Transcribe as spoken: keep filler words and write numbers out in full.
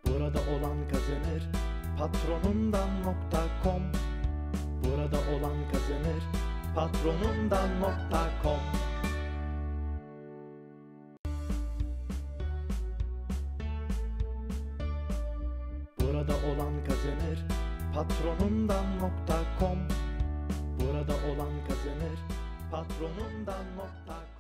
Burada olan kazanır, patronundan nokta com. Burada olan kazanır, patronundan nokta com. Burada olan kazanır, patronundan nokta com. Burada olan kazanır, patronundan nokta com.